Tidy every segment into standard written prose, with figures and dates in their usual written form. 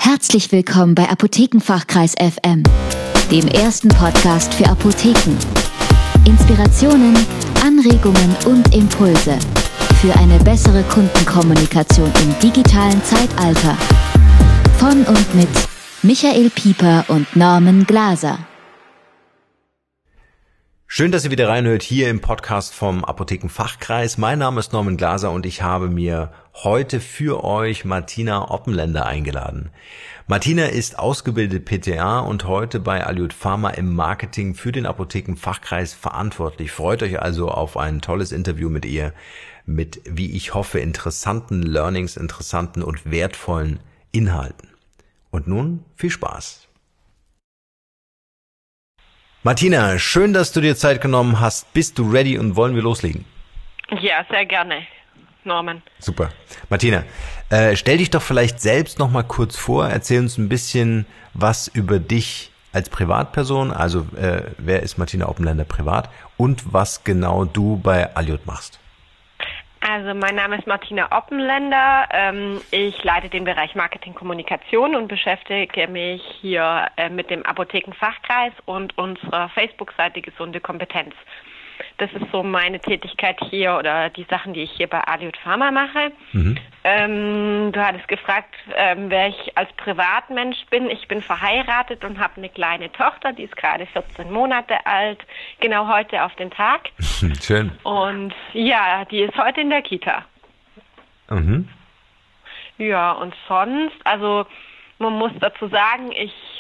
Herzlich willkommen bei Apothekenfachkreis FM, dem ersten Podcast für Apotheken. Inspirationen, Anregungen und Impulse für eine bessere Kundenkommunikation im digitalen Zeitalter. Von und mit Michael Pieper und Norman Glaser. Schön, dass ihr wieder reinhört hier im Podcast vom Apothekenfachkreis. Mein Name ist Norman Glaser und ich habe mir heute für euch Martina Oppenländer eingeladen. Martina ist ausgebildete PTA und heute bei Aliud Pharma im Marketing für den Apothekenfachkreis verantwortlich. Freut euch also auf ein tolles Interview mit ihr, mit, wie ich hoffe, interessanten Learnings, interessanten und wertvollen Inhalten. Und nun viel Spaß. Martina, schön, dass du dir Zeit genommen hast. Bist du ready und wollen wir loslegen? Ja, sehr gerne, Norman. Super. Martina, stell dich doch vielleicht selbst noch mal kurz vor. Erzähl uns ein bisschen was über dich als Privatperson. Also wer ist Martina Oppenländer privat und was genau du bei Aliud machst? Also mein Name ist Martina Oppenländer. Ich leite den Bereich Marketing-Kommunikation und beschäftige mich hier mit dem Apothekenfachkreis und unserer Facebook-Seite Gesunde Kompetenz. Das ist so meine Tätigkeit hier oder die Sachen, die ich hier bei Aliud Pharma mache. Mhm. Du hattest gefragt, wer ich als Privatmensch bin. Ich bin verheiratet und habe eine kleine Tochter, die ist gerade 14 Monate alt, genau heute auf den Tag. Schön. Und ja, die ist heute in der Kita. Mhm. Ja, und sonst, also man muss dazu sagen, ich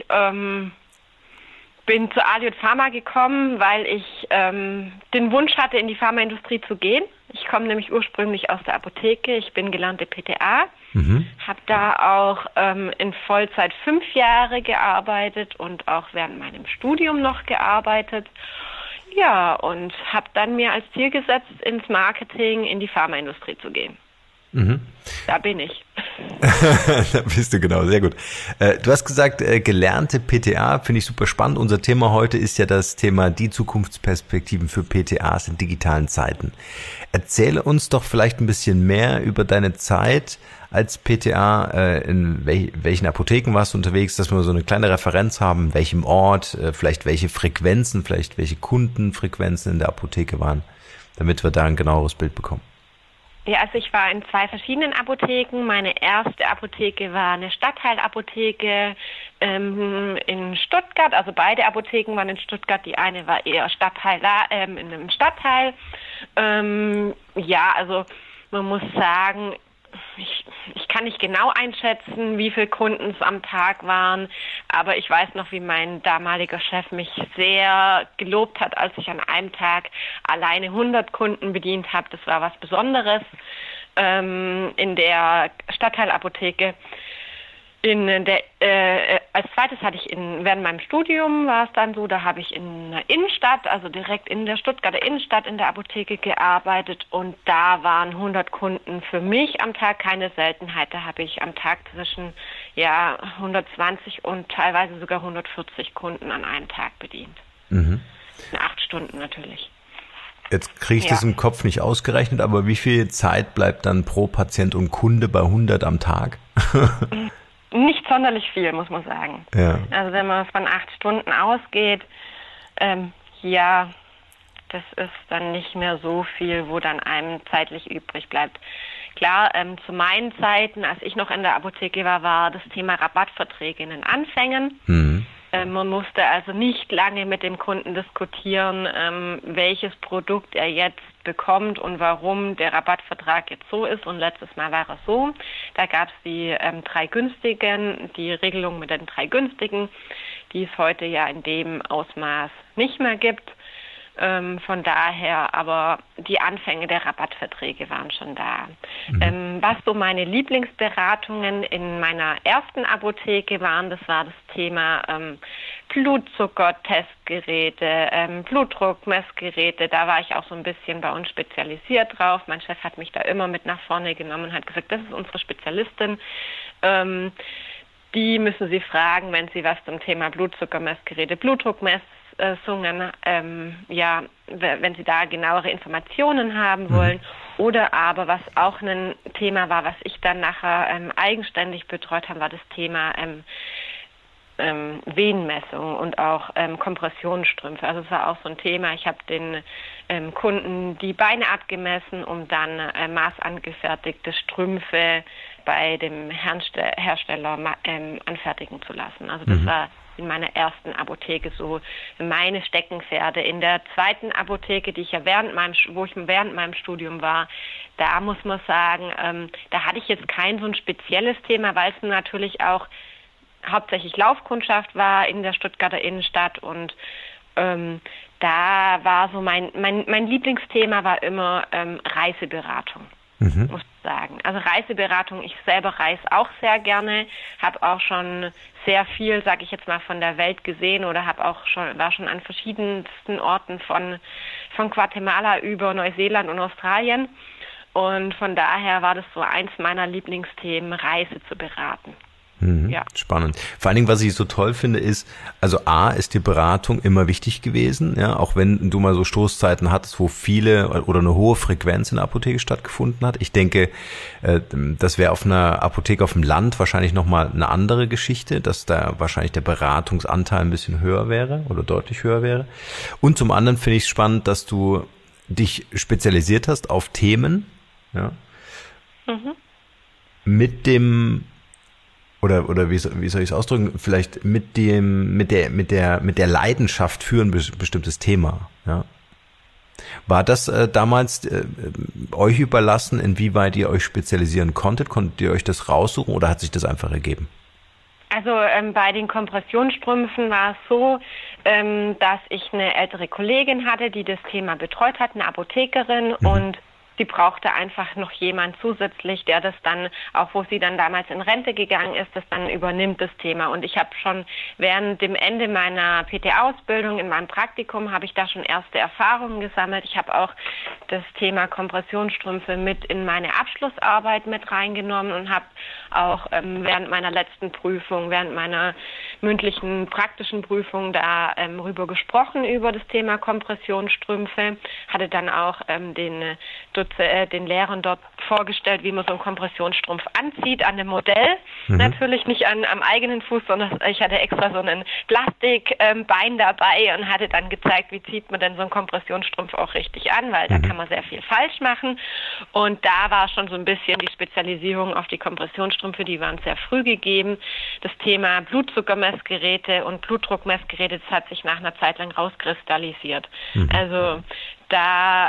bin zu Aliud Pharma gekommen, weil ich den Wunsch hatte, in die Pharmaindustrie zu gehen. Ich komme nämlich ursprünglich aus der Apotheke. Ich bin gelernte PTA, habe da auch in Vollzeit 5 Jahre gearbeitet und auch während meinem Studium noch gearbeitet. Ja, und habe dann mir als Ziel gesetzt, ins Marketing, in die Pharmaindustrie zu gehen. Mhm. Da bin ich. Da bist du, genau, sehr gut. Du hast gesagt, gelernte PTA, finde ich super spannend. Unser Thema heute ist ja das Thema die Zukunftsperspektiven für PTAs in digitalen Zeiten. Erzähle uns doch vielleicht ein bisschen mehr über deine Zeit als PTA, in welchen Apotheken warst du unterwegs, dass wir so eine kleine Referenz haben, welchem Ort, vielleicht welche Frequenzen, vielleicht welche Kundenfrequenzen in der Apotheke waren, damit wir da ein genaueres Bild bekommen. Ja, also ich war in 2 verschiedenen Apotheken. Meine erste Apotheke war eine Stadtteilapotheke in Stuttgart. Also beide Apotheken waren in Stuttgart. Die eine war eher in einem Stadtteil. Ja, also man muss sagen, ich kann nicht genau einschätzen, wie viele Kunden es am Tag waren, aber ich weiß noch, wie mein damaliger Chef mich sehr gelobt hat, als ich an einem Tag alleine 100 Kunden bedient habe. Das war was Besonderes in der Stadtteilapotheke. Als zweites hatte ich während meinem Studium war es dann so, da habe ich in einer Innenstadt, also direkt in der Stuttgarter Innenstadt in der Apotheke gearbeitet und da waren 100 Kunden für mich am Tag keine Seltenheit. Da habe ich am Tag zwischen 120 und teilweise sogar 140 Kunden an einem Tag bedient. Mhm. In 8 Stunden natürlich. Jetzt kriege ich das im Kopf nicht ausgerechnet, aber wie viel Zeit bleibt dann pro Patient und Kunde bei 100 am Tag? Nicht sonderlich viel, muss man sagen. Ja. Also wenn man von 8 Stunden ausgeht, das ist dann nicht mehr so viel, wo dann einem zeitlich übrig bleibt. Klar, zu meinen Zeiten, als ich noch in der Apotheke war das Thema Rabattverträge in den Anfängen. Mhm. Man musste also nicht lange mit dem Kunden diskutieren, welches Produkt er jetzt bekommt und warum der Rabattvertrag jetzt so ist. Und letztes Mal war es so, da gab es die 3 günstigen, die Regelung mit den 3 günstigen, die es heute ja in dem Ausmaß nicht mehr gibt. Von daher, aber die Anfänge der Rabattverträge waren schon da. Mhm. Was so meine Lieblingsberatungen in meiner ersten Apotheke waren, das war das Thema Blutzuckertestgeräte, Blutdruckmessgeräte. Da war ich auch so ein bisschen bei uns spezialisiert drauf. Mein Chef hat mich da immer mit nach vorne genommen und hat gesagt, das ist unsere Spezialistin. Die müssen Sie fragen, wenn Sie was zum Thema Blutzuckermessgeräte, Blutdruckmessgeräte Zusammenfassungen, wenn Sie da genauere Informationen haben wollen. Oder aber, was auch ein Thema war, was ich dann nachher eigenständig betreut habe, war das Thema Venenmessung und auch Kompressionsstrümpfe. Also es war auch so ein Thema. Ich habe den Kunden die Beine abgemessen, um dann maßangefertigte Strümpfe bei dem Hersteller anfertigen zu lassen. Also das war in meiner ersten Apotheke so meine Steckenpferde. In der zweiten Apotheke, die ich ja während meinem Studium war, da muss man sagen, da hatte ich jetzt kein so ein spezielles Thema, weil es natürlich auch hauptsächlich Laufkundschaft war in der Stuttgarter Innenstadt und da war so mein Lieblingsthema war immer Reiseberatung, muss ich sagen. Also Reiseberatung, ich selber reise auch sehr gerne, habe auch schon sehr viel, sage ich jetzt mal, von der Welt gesehen oder war schon an verschiedensten Orten von Guatemala über Neuseeland und Australien und von daher war das so eins meiner Lieblingsthemen, Reise zu beraten. Ja. Spannend. Vor allen Dingen, was ich so toll finde, ist, also A, ist die Beratung immer wichtig gewesen, ja, auch wenn du mal so Stoßzeiten hattest, wo viele oder eine hohe Frequenz in der Apotheke stattgefunden hat. Ich denke, das wäre auf einer Apotheke auf dem Land wahrscheinlich nochmal eine andere Geschichte, dass da wahrscheinlich der Beratungsanteil ein bisschen höher wäre oder deutlich höher wäre. Und zum anderen finde ich es spannend, dass du dich spezialisiert hast auf Themen, ja, mit dem oder wie soll ich es ausdrücken? Vielleicht mit der Leidenschaft für ein bestimmtes Thema. Ja. War das damals euch überlassen, inwieweit ihr euch spezialisieren konntet? Konntet ihr euch das raussuchen oder hat sich das einfach ergeben? Also bei den Kompressionsstrümpfen war es so, dass ich eine ältere Kollegin hatte, die das Thema betreut hat, eine Apothekerin und sie brauchte einfach noch jemand zusätzlich, der das dann, auch wo sie dann damals in Rente gegangen ist, das dann übernimmt, das Thema. Und ich habe schon während dem Ende meiner PT-Ausbildung, in meinem Praktikum, habe ich da schon erste Erfahrungen gesammelt. Ich habe auch das Thema Kompressionsstrümpfe mit in meine Abschlussarbeit mit reingenommen und habe auch während meiner letzten Prüfung, während meiner mündlichen praktischen Prüfung darüber gesprochen, über das Thema Kompressionsstrümpfe. Hatte dann auch den Lehrern dort vorgestellt, wie man so einen Kompressionsstrumpf anzieht, an dem Modell. Natürlich nicht am eigenen Fuß, sondern ich hatte extra so einen Plastikbein dabei und hatte dann gezeigt, wie zieht man denn so einen Kompressionsstrumpf auch richtig an, weil da kann man sehr viel falsch machen. Und da war schon so ein bisschen die Spezialisierung auf die Kompressionsstrümpfe, die waren sehr früh gegeben. Das Thema Blutzuckermessgeräte und Blutdruckmessgeräte, das hat sich nach einer Zeit lang rauskristallisiert. Also da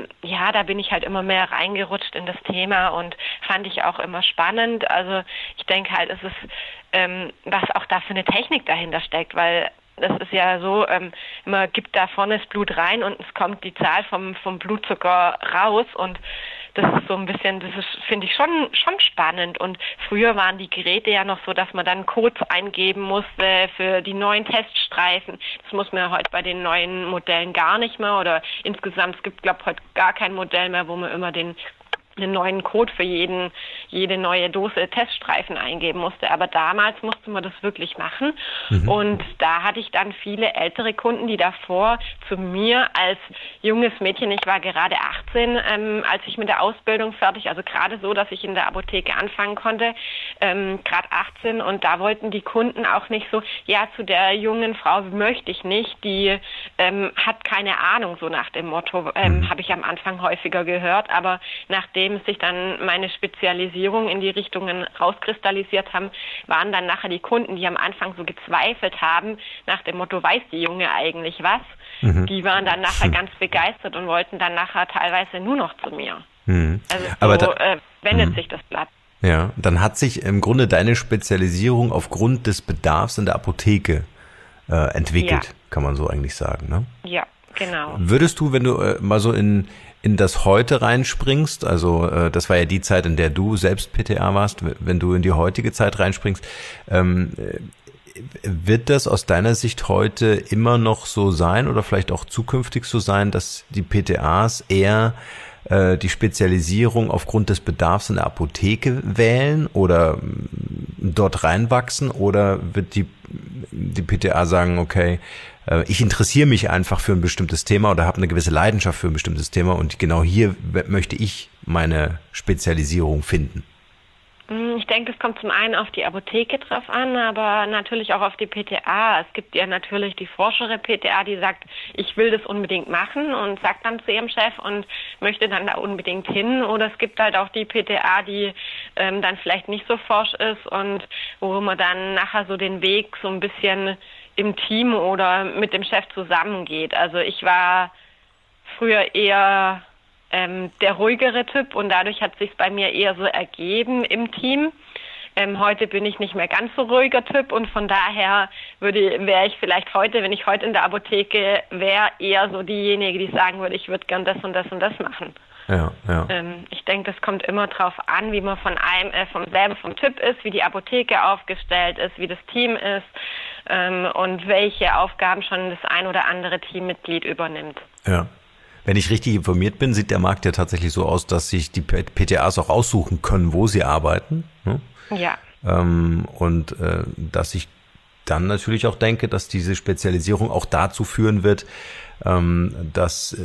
bin ich halt immer mehr reingerutscht in das Thema und fand ich auch immer spannend. Also ich denke halt, es ist, was auch da für eine Technik dahinter steckt, weil das ist ja so, man gibt da vorne das Blut rein und es kommt die Zahl vom Blutzucker raus und das ist so ein bisschen, finde ich schon spannend. Und früher waren die Geräte ja noch so, dass man dann Codes eingeben musste für die neuen Teststreifen. Das muss man ja heute bei den neuen Modellen gar nicht mehr oder insgesamt, es gibt, glaube ich, heute gar kein Modell mehr, wo man immer einen neuen Code für jede neue Dose Teststreifen eingeben musste. Aber damals musste man das wirklich machen. Und da hatte ich dann viele ältere Kunden, die davor zu mir als junges Mädchen, ich war gerade 18, als ich mit der Ausbildung fertig, also gerade so, dass ich in der Apotheke anfangen konnte, gerade 18 und da wollten die Kunden auch nicht so, ja, zu der jungen Frau möchte ich nicht, die hat keine Ahnung, so nach dem Motto, habe ich am Anfang häufiger gehört, aber nachdem sich dann meine Spezialisierung in die Richtungen rauskristallisiert haben, waren dann nachher die Kunden, die am Anfang so gezweifelt haben, nach dem Motto, weiß die Junge eigentlich was? Die waren dann nachher ganz begeistert und wollten dann nachher teilweise nur noch zu mir. Also aber so wendet sich das Blatt. Ja, dann hat sich im Grunde deine Spezialisierung aufgrund des Bedarfs in der Apotheke entwickelt, kann man so eigentlich sagen, ne? Ja, genau. Würdest du, wenn du mal so in das Heute reinspringst, also das war ja die Zeit, in der du selbst PTA warst, wenn du in die heutige Zeit reinspringst, wird das aus deiner Sicht heute immer noch so sein oder vielleicht auch zukünftig so sein, dass die PTAs eher die Spezialisierung aufgrund des Bedarfs in der Apotheke wählen oder dort reinwachsen oder wird die PTA sagen, okay, ich interessiere mich einfach für ein bestimmtes Thema oder habe eine gewisse Leidenschaft für ein bestimmtes Thema und genau hier möchte ich meine Spezialisierung finden. Ich denke, es kommt zum einen auf die Apotheke drauf an, aber natürlich auch auf die PTA. Es gibt ja natürlich die forschere PTA, die sagt, ich will das unbedingt machen und sagt dann zu ihrem Chef und möchte dann da unbedingt hin. Oder es gibt halt auch die PTA, die dann vielleicht nicht so forsch ist und wo man dann nachher so den Weg so ein bisschen im Team oder mit dem Chef zusammengeht. Also ich war früher eher der ruhigere Typ und dadurch hat sich's bei mir eher so ergeben im Team. Heute bin ich nicht mehr ganz so ruhiger Typ und von daher wäre ich vielleicht heute, wenn ich heute in der Apotheke wäre, eher so diejenige, die sagen würde, ich würde gern das und das und das machen. Ja. Ich denke, das kommt immer drauf an, wie man vom Typ ist, wie die Apotheke aufgestellt ist, wie das Team ist und welche Aufgaben schon das ein oder andere Teammitglied übernimmt. Ja. Wenn ich richtig informiert bin, sieht der Markt ja tatsächlich so aus, dass sich die PTAs auch aussuchen können, wo sie arbeiten. Ne? Ja. Und dass ich dann natürlich auch denke, dass diese Spezialisierung auch dazu führen wird, dass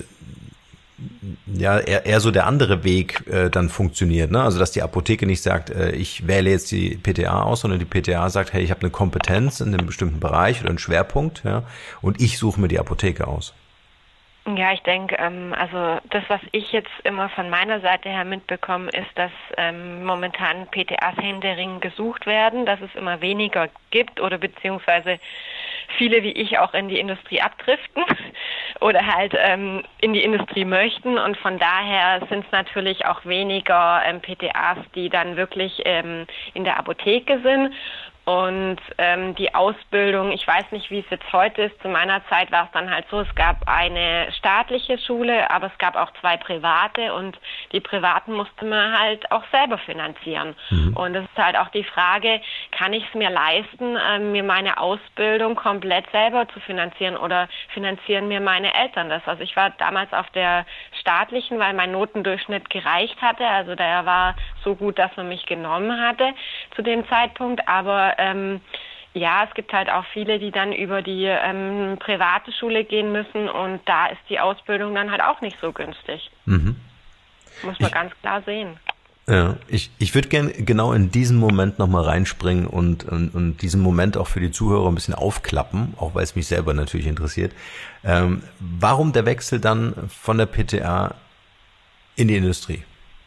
ja eher so der andere Weg dann funktioniert. Ne? Also dass die Apotheke nicht sagt, ich wähle jetzt die PTA aus, sondern die PTA sagt, hey, ich habe eine Kompetenz in einem bestimmten Bereich oder einen Schwerpunkt, ja, und ich suche mir die Apotheke aus. Ja, ich denke, also das, was ich jetzt immer von meiner Seite her mitbekomme, ist, dass momentan PTAs händeringend gesucht werden, dass es immer weniger gibt oder beziehungsweise viele wie ich auch in die Industrie abdriften oder halt in die Industrie möchten und von daher sind es natürlich auch weniger PTAs, die dann wirklich in der Apotheke sind. Und die Ausbildung, ich weiß nicht, wie es jetzt heute ist. Zu meiner Zeit war es dann halt so, es gab eine staatliche Schule, aber es gab auch 2 private und die privaten musste man halt auch selber finanzieren. Mhm. Und es ist halt auch die Frage, kann ich es mir leisten, mir meine Ausbildung komplett selber zu finanzieren oder finanzieren mir meine Eltern das? Also ich war damals auf der staatlichen, weil mein Notendurchschnitt gereicht hatte. Also der war so gut, dass man mich genommen hatte zu dem Zeitpunkt, aber ja, es gibt halt auch viele, die dann über die private Schule gehen müssen und da ist die Ausbildung dann halt auch nicht so günstig. Mhm. Muss man ganz klar sehen. Ja, ich würde gerne genau in diesen Moment nochmal reinspringen und diesen Moment auch für die Zuhörer ein bisschen aufklappen, auch weil es mich selber natürlich interessiert. Warum der Wechsel dann von der PTA in die Industrie?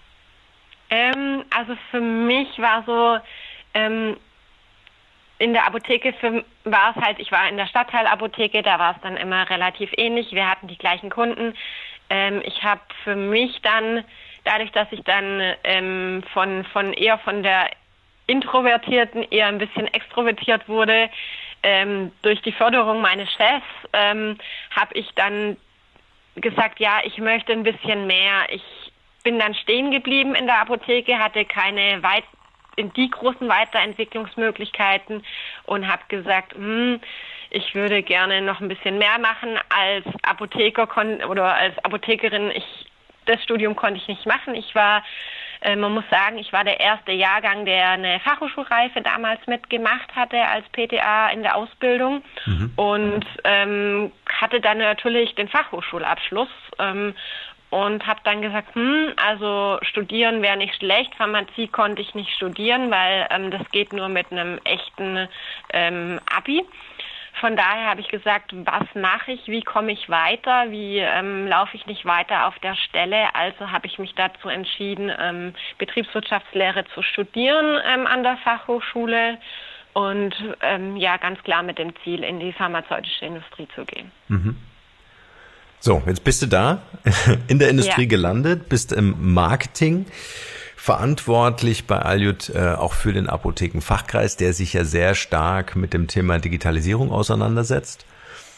Also für mich war so, in der Apotheke war es halt, ich war in der Stadtteilapotheke, da war es dann immer relativ ähnlich. Wir hatten die gleichen Kunden. Ich habe für mich dann, dadurch, dass ich dann von der Introvertierten eher ein bisschen extrovertiert wurde, durch die Förderung meines Chefs, habe ich dann gesagt, ja, ich möchte ein bisschen mehr. Ich bin dann stehen geblieben in der Apotheke, hatte keine in die großen Weiterentwicklungsmöglichkeiten und habe gesagt, ich würde gerne noch ein bisschen mehr machen als Apotheker oder als Apothekerin. Das Studium konnte ich nicht machen. Man muss sagen, ich war der erste Jahrgang, der eine Fachhochschulreife damals mitgemacht hatte als PTA in der Ausbildung und hatte dann natürlich den Fachhochschulabschluss und habe dann gesagt, also studieren wäre nicht schlecht. Pharmazie konnte ich nicht studieren, weil das geht nur mit einem echten Abi. Von daher habe ich gesagt, was mache ich, wie komme ich weiter, wie laufe ich nicht weiter auf der Stelle. Also habe ich mich dazu entschieden, Betriebswirtschaftslehre zu studieren an der Fachhochschule und ja, ganz klar mit dem Ziel, in die pharmazeutische Industrie zu gehen. Mhm. So, jetzt bist du da, in der Industrie gelandet, bist im Marketing, verantwortlich bei Alyut auch für den Apothekenfachkreis, der sich ja sehr stark mit dem Thema Digitalisierung auseinandersetzt.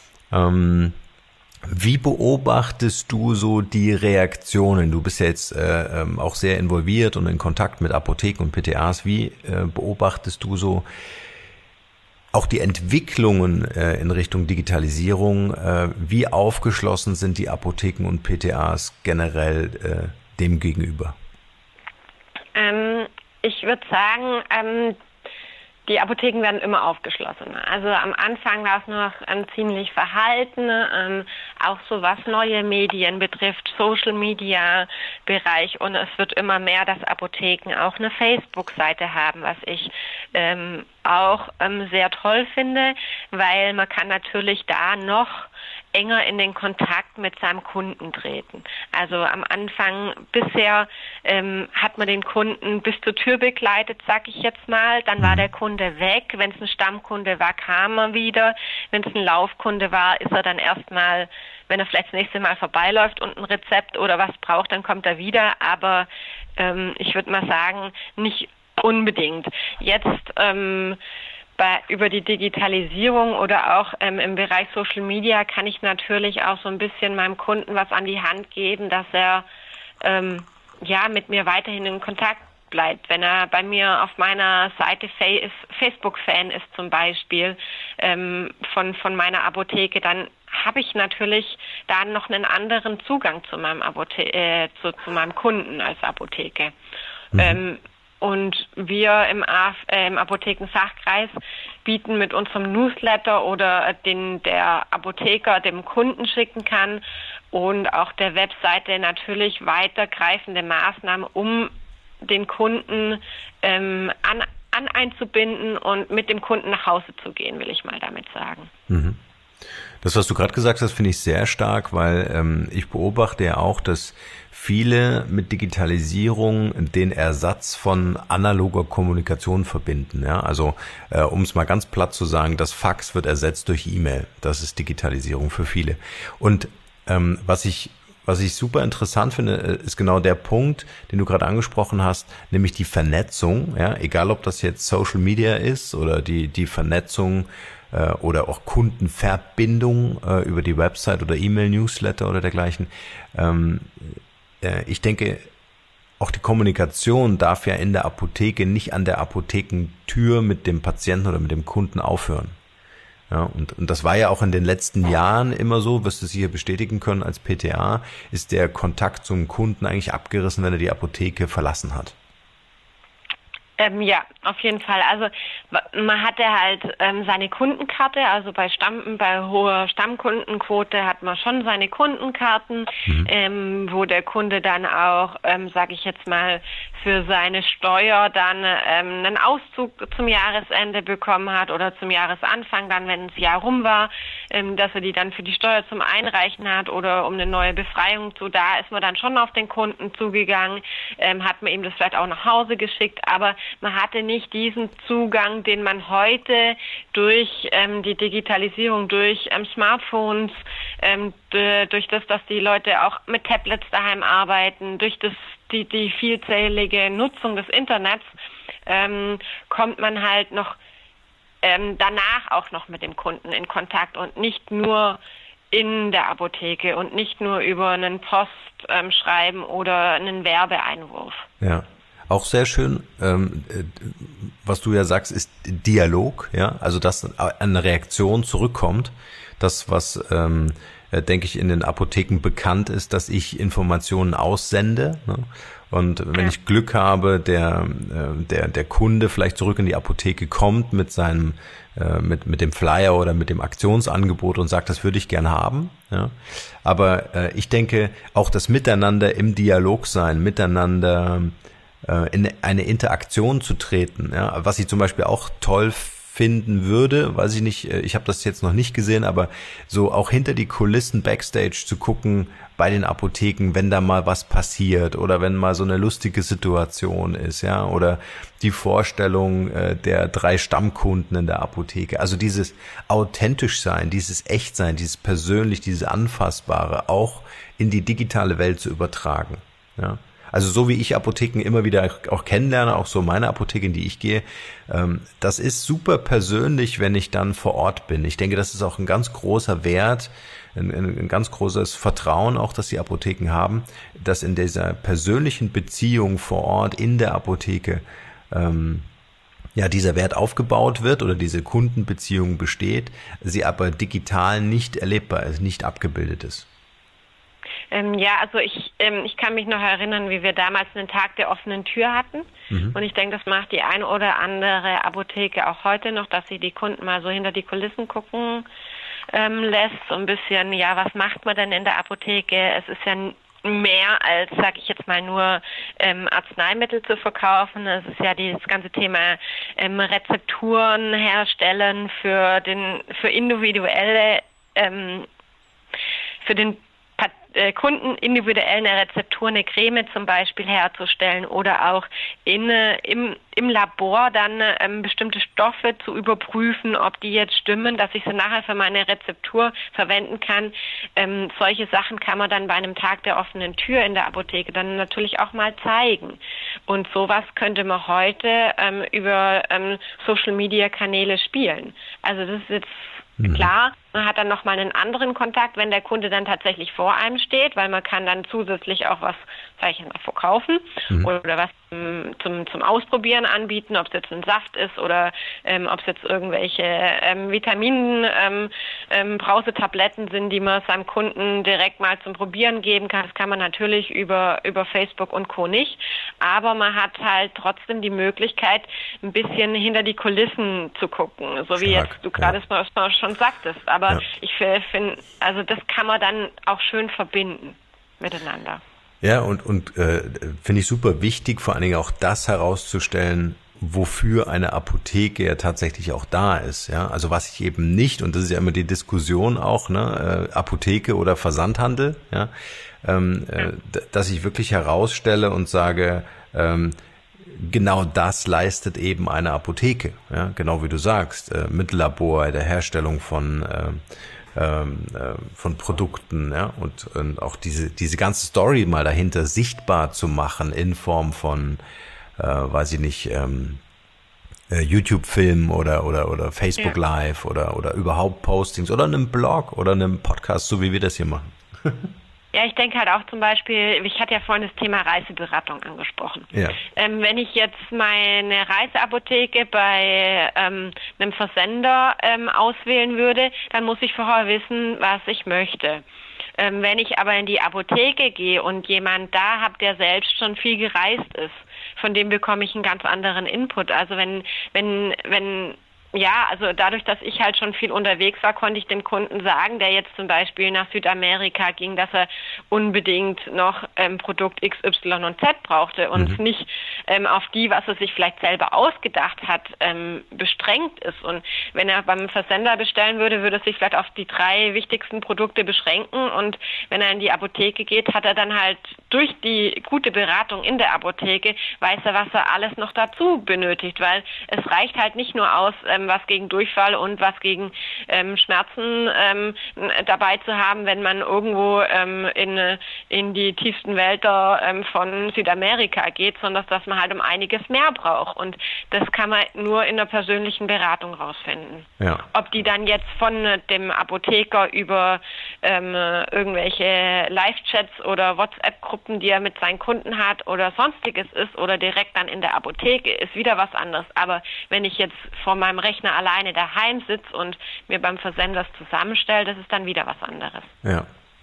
Wie beobachtest du so die Reaktionen? Du bist ja jetzt auch sehr involviert und in Kontakt mit Apotheken und PTAs. Wie beobachtest du so auch die Entwicklungen in Richtung Digitalisierung? Wie aufgeschlossen sind die Apotheken und PTAs generell dem gegenüber? Ich würde sagen, Die Apotheken werden immer aufgeschlossener. Also am Anfang war es noch ziemlich verhalten, auch so was neue Medien betrifft, Social Media Bereich, und es wird immer mehr, dass Apotheken auch eine Facebook-Seite haben, was ich auch sehr toll finde, weil man kann natürlich da noch enger in den Kontakt mit seinem Kunden treten. Also am Anfang bisher hat man den Kunden bis zur Tür begleitet, sag ich jetzt mal. Dann war der Kunde weg. Wenn es ein Stammkunde war, kam er wieder. Wenn es ein Laufkunde war, ist er dann erstmal, wenn er vielleicht das nächste Mal vorbeiläuft und ein Rezept oder was braucht, dann kommt er wieder. Aber ich würde mal sagen, nicht unbedingt. Jetzt über die Digitalisierung oder auch im Bereich Social Media kann ich natürlich auch so ein bisschen meinem Kunden was an die Hand geben, dass er mit mir weiterhin in Kontakt bleibt. Wenn er bei mir auf meiner Seite Facebook-Fan ist zum Beispiel von meiner Apotheke, dann habe ich natürlich da noch einen anderen Zugang zu meinem zu meinem Kunden als Apotheke. Und wir im Apothekenfachkreis bieten mit unserem Newsletter oder den der Apotheker dem Kunden schicken kann und auch der Webseite natürlich weitergreifende Maßnahmen, um den Kunden einzubinden und mit dem Kunden nach Hause zu gehen, will ich mal damit sagen. Das, was du gerade gesagt hast, finde ich sehr stark, weil ich beobachte ja auch, dass viele mit Digitalisierung den Ersatz von analoger Kommunikation verbinden. Ja? Also um es mal ganz platt zu sagen, das Fax wird ersetzt durch E-Mail. Das ist Digitalisierung für viele. Und was ich super interessant finde, ist genau der Punkt, den du gerade angesprochen hast, nämlich die Vernetzung. Ja? Egal, ob das jetzt Social Media ist oder die Vernetzung oder auch Kundenverbindung über die Website oder E-Mail-Newsletter oder dergleichen. Ich denke, auch die Kommunikation darf ja in der Apotheke nicht an der Apothekentür mit dem Patienten oder mit dem Kunden aufhören. Ja, und das war ja auch in den letzten Jahren immer so, wirst du sicher bestätigen können, als PTA ist der Kontakt zum Kunden eigentlich abgerissen, wenn er die Apotheke verlassen hat. Ja, auf jeden Fall. Also man hatte halt seine Kundenkarte, also bei hoher Stammkundenquote hat man schon seine Kundenkarten, wo der Kunde dann auch, sage ich jetzt mal, für seine Steuer dann einen Auszug zum Jahresende bekommen hat oder zum Jahresanfang, dann wenn das Jahr rum war, dass er die dann für die Steuer zum Einreichen hat oder um eine neue Befreiung da ist man dann schon auf den Kunden zugegangen, hat man ihm das vielleicht auch nach Hause geschickt, aber man hatte nicht diesen Zugang, den man heute durch die Digitalisierung, durch Smartphones, durch das, dass die Leute auch mit Tablets daheim arbeiten, durch die vielzählige Nutzung des Internets, kommt man halt noch danach auch noch mit dem Kunden in Kontakt und nicht nur in der Apotheke und nicht nur über einen Postschreiben oder einen Werbeeinwurf. Ja. Auch sehr schön, was du ja sagst, ist Dialog, ja, also dass eine Reaktion zurückkommt. Das, was, denke ich, in den Apotheken bekannt ist, dass ich Informationen aussende, ne? Und wenn ich Glück habe, der Kunde vielleicht zurück in die Apotheke kommt mit seinem, mit dem Flyer oder mit dem Aktionsangebot und sagt, das würde ich gerne haben, ja. Aber ich denke, auch das Miteinander im Dialog sein, miteinander in eine Interaktion zu treten, ja, was ich zum Beispiel auch toll finden würde, weiß ich nicht, ich habe das jetzt noch nicht gesehen, aber so auch hinter die Kulissen Backstage zu gucken bei den Apotheken, wenn da mal was passiert oder wenn mal so eine lustige Situation ist, ja, oder die Vorstellung der 3 Stammkunden in der Apotheke, also dieses authentisch sein, dieses echt sein, dieses persönlich, dieses Anfassbare auch in die digitale Welt zu übertragen, ja. Also so wie ich Apotheken immer wieder auch kennenlerne, auch so meine Apotheke, in die ich gehe, das ist super persönlich, wenn ich dann vor Ort bin. Ich denke, das ist auch ein ganz großer Wert, ein ganz großes Vertrauen auch, dass die Apotheken haben, dass in dieser persönlichen Beziehung vor Ort in der Apotheke dieser Wert aufgebaut wird oder diese Kundenbeziehung besteht, sie aber digital nicht erlebbar ist, nicht abgebildet ist. Ja, also ich kann mich noch erinnern, wie wir damals einen Tag der offenen Tür hatten. Und ich denke, das macht die ein oder andere Apotheke auch heute noch, dass sie die Kunden mal so hinter die Kulissen gucken lässt. So ein bisschen, ja, was macht man denn in der Apotheke? Es ist ja mehr als, sage ich jetzt mal, nur Arzneimittel zu verkaufen. Es ist ja dieses ganze Thema Rezepturen herstellen für individuelle für den Kunden individuell eine Rezeptur, eine Creme zum Beispiel herzustellen oder auch im Labor dann bestimmte Stoffe zu überprüfen, ob die jetzt stimmen, dass ich sie nachher für meine Rezeptur verwenden kann. Solche Sachen kann man dann bei einem Tag der offenen Tür in der Apotheke dann natürlich auch mal zeigen. Und sowas könnte man heute über Social-Media-Kanäle spielen. Also das ist jetzt klar, man hat dann nochmal einen anderen Kontakt, wenn der Kunde dann tatsächlich vor einem steht, weil man kann dann zusätzlich auch was, sag ich mal, verkaufen oder was zum Ausprobieren anbieten, ob es jetzt ein Saft ist oder ob es jetzt irgendwelche Vitamin-Brausetabletten sind, die man seinem Kunden direkt mal zum Probieren geben kann. Das kann man natürlich über Facebook und Co. nicht, aber man hat halt trotzdem die Möglichkeit, ein bisschen hinter die Kulissen zu gucken, so wie jetzt du gerade schon sagtest. Aber ich finde, also das kann man dann auch schön verbinden miteinander. Ja, und finde ich super wichtig, vor allen Dingen auch das herauszustellen, wofür eine Apotheke ja tatsächlich auch da ist. Ja, also was ich eben nicht, und das ist ja immer die Diskussion auch, ne, Apotheke oder Versandhandel, ja, dass ich wirklich herausstelle und sage, genau das leistet eben eine Apotheke, ja, genau wie du sagst, mit Labor, der Herstellung von Produkten, ja, und auch diese ganze Story mal dahinter sichtbar zu machen in Form von, weiß ich nicht, YouTube-Filmen oder Facebook Live oder überhaupt Postings oder einem Blog oder einem Podcast, so wie wir das hier machen. Ja, ich denke halt auch zum Beispiel, ich hatte ja vorhin das Thema Reiseberatung angesprochen. Ja. Wenn ich jetzt meine Reiseapotheke bei einem Versender auswählen würde, dann muss ich vorher wissen, was ich möchte. Wenn ich aber in die Apotheke gehe und jemand da habe, der selbst schon viel gereist ist, von dem bekomme ich einen ganz anderen Input. Also also dadurch, dass ich halt schon viel unterwegs war, konnte ich dem Kunden sagen, der jetzt zum Beispiel nach Südamerika ging, dass er unbedingt noch Produkt X, Y und Z brauchte und nicht auf die, was er sich vielleicht selber ausgedacht hat, beschränkt ist. Und wenn er beim Versender bestellen würde, würde er sich vielleicht auf die 3 wichtigsten Produkte beschränken. Und wenn er in die Apotheke geht, hat er dann halt durch die gute Beratung in der Apotheke, weiß er, was er alles noch dazu benötigt, weil es reicht halt nicht nur aus, was gegen Durchfall und was gegen Schmerzen dabei zu haben, wenn man irgendwo in die tiefsten Wälder von Südamerika geht, sondern dass man halt um einiges mehr braucht. Und das kann man nur in der persönlichen Beratung rausfinden. Ja. Ob die dann jetzt von dem Apotheker über irgendwelche Live-Chats oder WhatsApp-Gruppen, die er mit seinen Kunden hat oder sonstiges ist oder direkt dann in der Apotheke, ist wieder was anderes. Aber wenn ich jetzt vor meinem Rechner alleine daheim sitze und mir beim Versender das zusammenstelle, das ist dann wieder was anderes. Ja.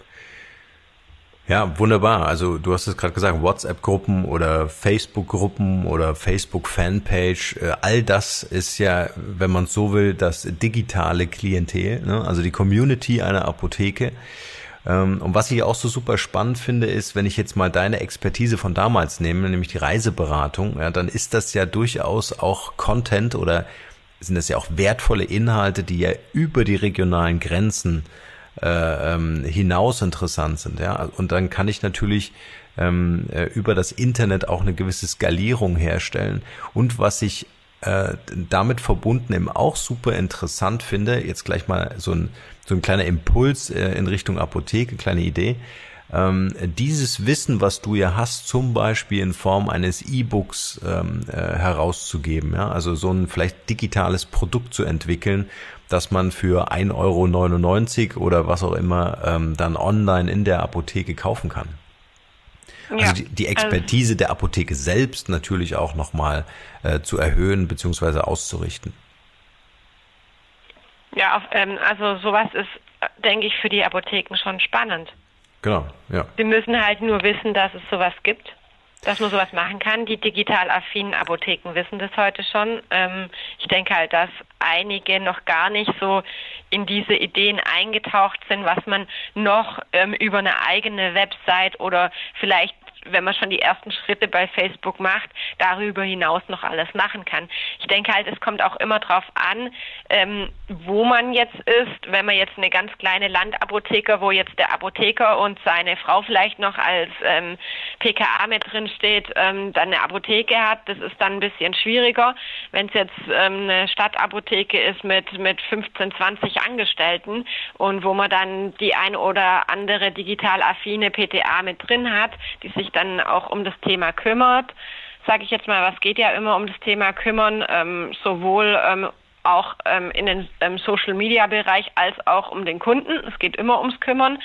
Ja, wunderbar. Also du hast es gerade gesagt, WhatsApp-Gruppen oder Facebook-Gruppen oder Facebook-Fanpage, all das ist ja, wenn man es so will, das digitale Klientel, ne? Also die Community einer Apotheke. Und was ich auch so super spannend finde, ist, wenn ich jetzt mal deine Expertise von damals nehme, nämlich die Reiseberatung, ja, dann ist das ja durchaus auch Content oder sind das ja auch wertvolle Inhalte, die ja über die regionalen Grenzen hinaus interessant sind, ja. Und dann kann ich natürlich über das Internet auch eine gewisse Skalierung herstellen. Und was ich damit verbunden eben auch super interessant finde, jetzt gleich mal so ein kleiner Impuls in Richtung Apotheke, kleine Idee. Dieses Wissen, was du ja hast, zum Beispiel in Form eines E-Books herauszugeben, ja, also so ein vielleicht digitales Produkt zu entwickeln, das man für 1,99 € oder was auch immer dann online in der Apotheke kaufen kann. Ja, also die Expertise der Apotheke selbst natürlich auch nochmal zu erhöhen bzw. auszurichten. Ja, also sowas ist, denke ich, für die Apotheken schon spannend. genau, ja. Sie müssen halt nur wissen, dass es sowas gibt, dass man sowas machen kann. Die digital affinen Apotheken wissen das heute schon. Ich denke halt, dass einige noch gar nicht so in diese Ideen eingetaucht sind, was man noch über eine eigene Website oder vielleicht, wenn man schon die ersten Schritte bei Facebook macht, darüber hinaus noch alles machen kann. Ich denke halt, es kommt auch immer drauf an, wo man jetzt ist. Wenn man jetzt eine ganz kleine Landapotheke, wo jetzt der Apotheker und seine Frau vielleicht noch als PKA mit drin steht, dann eine Apotheke hat, das ist dann ein bisschen schwieriger. Wenn es jetzt eine Stadtapotheke ist mit 15, 20 Angestellten und wo man dann die ein oder andere digital affine PTA mit drin hat, die sich dann auch um das Thema kümmert, sage ich jetzt mal, was geht ja immer um das Thema kümmern, sowohl auch in den Social-Media-Bereich als auch um den Kunden. Es geht immer ums Kümmern.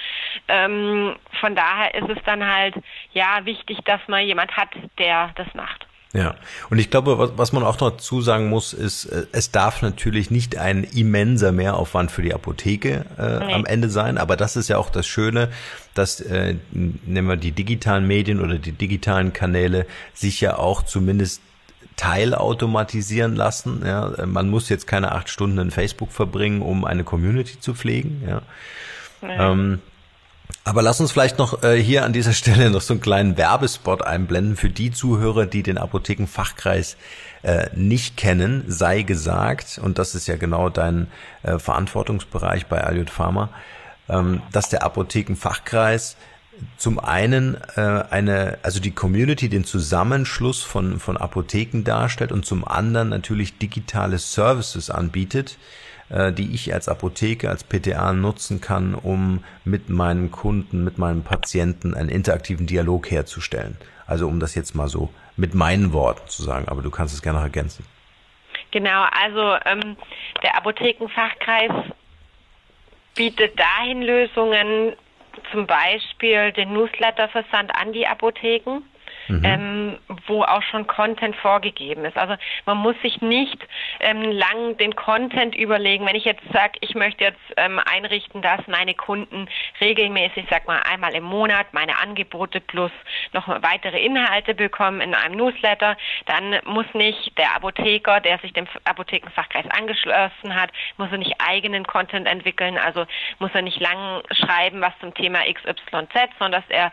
Von daher ist es dann halt wichtig, dass man jemand hat, der das macht. Ja, und ich glaube, was man auch dazu sagen muss, ist, es darf natürlich nicht ein immenser Mehraufwand für die Apotheke am Ende sein, aber das ist ja auch das Schöne, dass, nehmen wir die digitalen Medien oder die digitalen Kanäle, sich ja auch zumindest teilautomatisieren lassen. Ja, man muss jetzt keine 8 Stunden in Facebook verbringen, um eine Community zu pflegen. Ja. Aber lass uns vielleicht noch hier an dieser Stelle noch so einen kleinen Werbespot einblenden für die Zuhörer, die den Apothekenfachkreis nicht kennen. Sei gesagt, und das ist ja genau dein Verantwortungsbereich bei Aliud Pharma, dass der Apothekenfachkreis zum einen also die Community, den Zusammenschluss von Apotheken darstellt und zum anderen natürlich digitale Services anbietet, die ich als Apotheke, als PTA nutzen kann, um mit meinen Kunden, mit meinen Patienten einen interaktiven Dialog herzustellen. Also um das jetzt mal so mit meinen Worten zu sagen, aber du kannst es gerne noch ergänzen. Genau, also der Apothekenfachkreis bietet dahin Lösungen, zum Beispiel den Newsletterversand an die Apotheken, wo auch schon Content vorgegeben ist. Also man muss sich nicht lang den Content überlegen. Wenn ich jetzt sage, ich möchte jetzt einrichten, dass meine Kunden regelmäßig, sag mal einmal im Monat, meine Angebote plus noch weitere Inhalte bekommen in einem Newsletter, dann muss nicht der Apotheker, der sich dem Apothekenfachkreis angeschlossen hat, muss er nicht eigenen Content entwickeln, also muss er nicht lang schreiben, was zum Thema XYZ, sondern dass er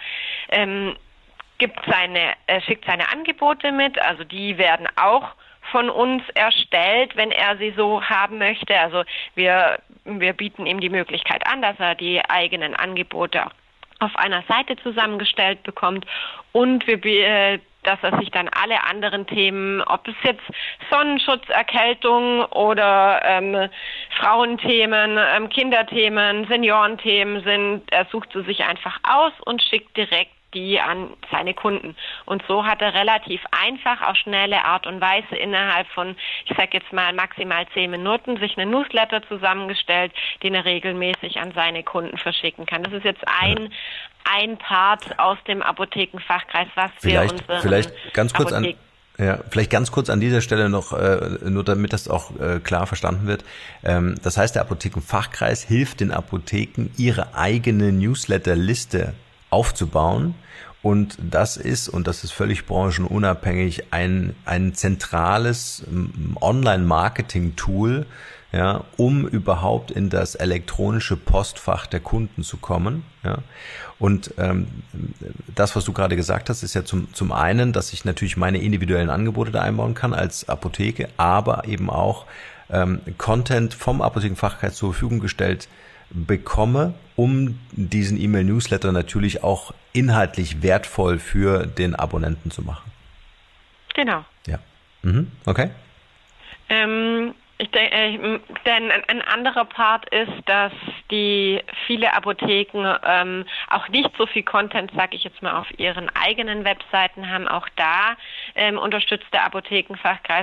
schickt seine Angebote mit, also die werden auch von uns erstellt, wenn er sie so haben möchte. Also wir bieten ihm die Möglichkeit an, dass er die eigenen Angebote auf einer Seite zusammengestellt bekommt und dass er sich dann alle anderen Themen, ob es jetzt Sonnenschutz, Erkältung oder Frauenthemen, Kinderthemen, Seniorenthemen sind, er sucht sie sich einfach aus und schickt direkt die an seine Kunden. Und so hat er relativ einfach, auf schnelle Art und Weise innerhalb von, ich sag jetzt mal maximal 10 Minuten, sich einen Newsletter zusammengestellt, den er regelmäßig an seine Kunden verschicken kann. Das ist jetzt ein Part aus dem Apothekenfachkreis, was vielleicht ganz kurz an dieser Stelle noch, nur damit das auch klar verstanden wird. Das heißt, der Apothekenfachkreis hilft den Apotheken, ihre eigene Newsletterliste aufzubauen. Und das ist völlig branchenunabhängig, ein zentrales Online-Marketing-Tool, ja, um überhaupt in das elektronische Postfach der Kunden zu kommen. Ja. Und das, was du gerade gesagt hast, ist ja zum einen, dass ich natürlich meine individuellen Angebote da einbauen kann als Apotheke, aber eben auch Content vom Apothekenfachkreis zur Verfügung gestellt bekomme, um diesen E-Mail-Newsletter natürlich auch inhaltlich wertvoll für den Abonnenten zu machen. Genau. Ja. Okay. Ich denke, denn ein anderer Part ist, dass viele Apotheken auch nicht so viel Content, sage ich jetzt mal, auf ihren eigenen Webseiten haben. Auch da unterstützt der Apothekenfachkreis mit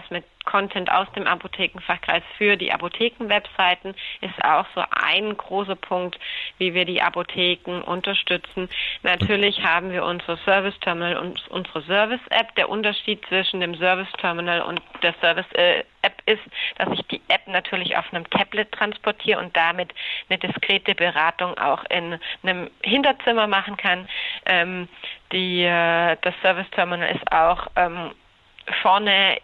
Content aus dem Apothekenfachkreis für die Apotheken-Webseiten ist auch so ein großer Punkt, wie wir die Apotheken unterstützen. Natürlich haben wir unser Service Terminal und unsere Service-App. Der Unterschied zwischen dem Service Terminal und der Service-App ist, dass ich die App natürlich auf einem Tablet transportiere und damit eine diskrete Beratung auch in einem Hinterzimmer machen kann. Das Service Terminal ist auch vorne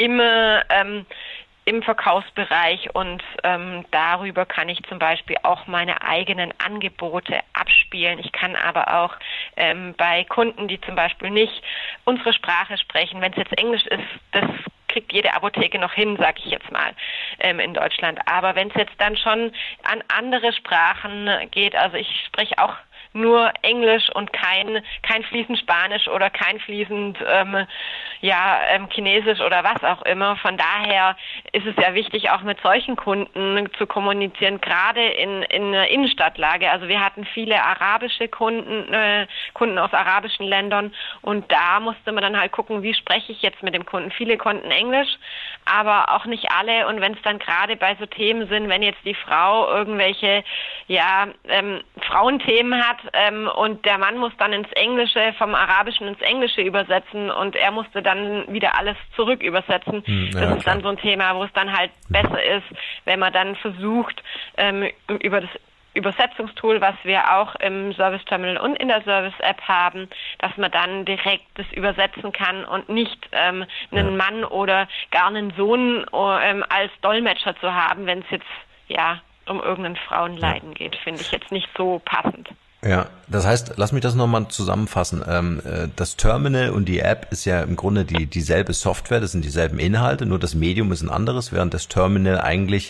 im Verkaufsbereich und darüber kann ich zum Beispiel auch meine eigenen Angebote abspielen. Ich kann aber auch bei Kunden, die zum Beispiel nicht unsere Sprache sprechen, wenn es jetzt Englisch ist, das kriegt jede Apotheke noch hin, sage ich jetzt mal, in Deutschland. Aber wenn es jetzt dann schon an andere Sprachen geht, also ich spreche auch nur Englisch und kein fließend Spanisch oder kein fließend Chinesisch oder was auch immer. Von daher ist es ja wichtig, auch mit solchen Kunden zu kommunizieren, gerade in der Innenstadtlage. Also wir hatten viele arabische Kunden aus arabischen Ländern und da musste man dann halt gucken, wie spreche ich jetzt mit dem Kunden. Viele konnten Englisch, aber auch nicht alle. Und wenn es dann gerade bei so Themen sind, wenn jetzt die Frau irgendwelche Frauenthemen hat, und der Mann muss dann ins Englische, vom Arabischen ins Englische übersetzen und er musste dann wieder alles zurück übersetzen. Das ist dann so ein Thema, wo es dann halt besser ist, wenn man dann versucht, über das Übersetzungstool, was wir auch im Service Terminal und in der Service-App haben, dass man dann direkt das übersetzen kann und nicht einen Mann oder gar einen Sohn als Dolmetscher zu haben, wenn es jetzt um irgendein Frauenleiden geht, finde ich jetzt nicht so passend. Ja, das heißt, lass mich das nochmal zusammenfassen. Das Terminal und die App ist ja im Grunde dieselbe Software, das sind dieselben Inhalte, nur das Medium ist ein anderes, während das Terminal eigentlich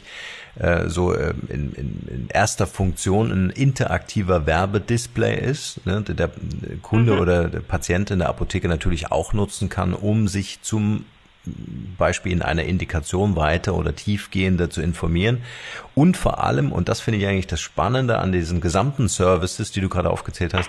in erster Funktion ein interaktiver Werbedisplay ist, ne, der Kunde oder der Patient in der Apotheke natürlich auch nutzen kann, um sich zum Beispiel in einer Indikation weiter oder tiefgehender zu informieren und vor allem, und das finde ich eigentlich das Spannende an diesen gesamten Services, die du gerade aufgezählt hast,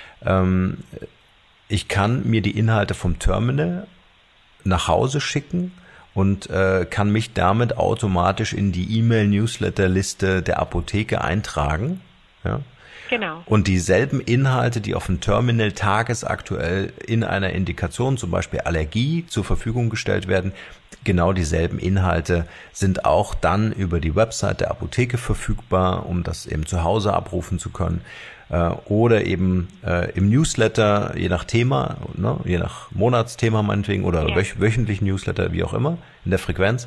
ich kann mir die Inhalte vom Terminal nach Hause schicken und kann mich damit automatisch in die E-Mail-Newsletter-Liste der Apotheke eintragen. Ja. Genau. Und dieselben Inhalte, die auf dem Terminal tagesaktuell in einer Indikation, zum Beispiel Allergie, zur Verfügung gestellt werden, genau dieselben Inhalte sind auch dann über die Website der Apotheke verfügbar, um das eben zu Hause abrufen zu können. Oder eben im Newsletter, je nach Thema, ne, je nach Monatsthema meinetwegen oder wöchentlichen Newsletter, wie auch immer, in der Frequenz.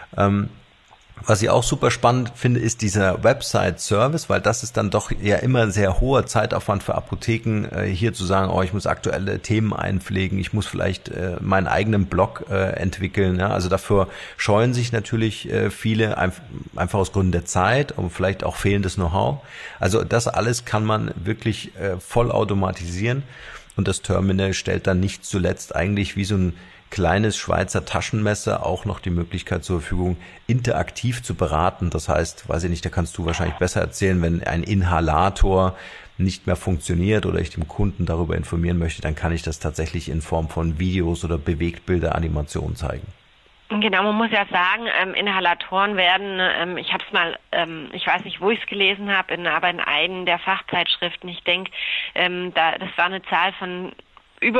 Was ich auch super spannend finde, ist dieser Website-Service, weil das ist dann doch ja immer ein sehr hoher Zeitaufwand für Apotheken, hier zu sagen, ich muss aktuelle Themen einpflegen, ich muss vielleicht meinen eigenen Blog entwickeln. Ja? Also dafür scheuen sich natürlich viele einfach aus Gründen der Zeit und vielleicht auch fehlendes Know-how. Also das alles kann man wirklich voll automatisieren und das Terminal stellt dann nicht zuletzt eigentlich wie so ein kleines Schweizer Taschenmesser auch noch die Möglichkeit zur Verfügung, interaktiv zu beraten. Das heißt, weiß ich nicht, da kannst du wahrscheinlich besser erzählen, wenn ein Inhalator nicht mehr funktioniert oder ich dem Kunden darüber informieren möchte, dann kann ich das tatsächlich in Form von Videos oder Bewegtbilder, Animationen zeigen. Genau, man muss ja sagen, Inhalatoren werden, ich habe es mal, ich weiß nicht, wo ich es gelesen habe, aber in einen der Fachzeitschriften, ich denke, das war eine Zahl von über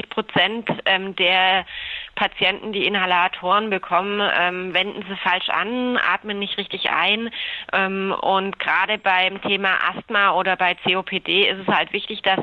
50% der Patienten, die Inhalatoren bekommen, wenden sie falsch an, atmen nicht richtig ein. Und gerade beim Thema Asthma oder bei COPD ist es halt wichtig, dass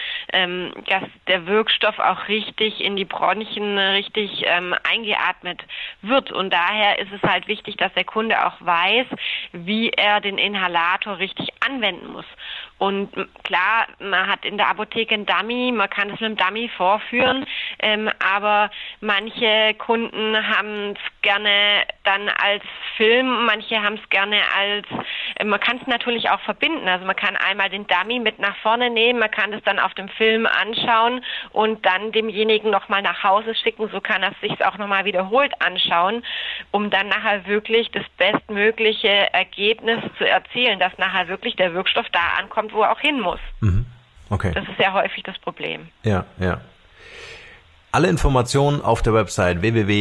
der Wirkstoff auch richtig in die Bronchien richtig eingeatmet wird. Und daher ist es halt wichtig, dass der Kunde auch weiß, wie er den Inhalator richtig anwenden muss. Und klar, man hat in der Apotheke einen Dummy, man kann es mit einem Dummy vorführen, aber manche Kunden haben es gerne dann als Film, manche haben es gerne man kann es natürlich auch verbinden, also man kann einmal den Dummy mit nach vorne nehmen, man kann es dann auf dem Film anschauen und dann demjenigen nochmal nach Hause schicken, so kann er es sich auch nochmal wiederholt anschauen, um dann nachher wirklich das bestmögliche Ergebnis zu erzielen, dass nachher wirklich der Wirkstoff da ankommt, wo er auch hin muss. Okay. Das ist ja häufig das Problem. Ja, ja. Alle Informationen auf der Website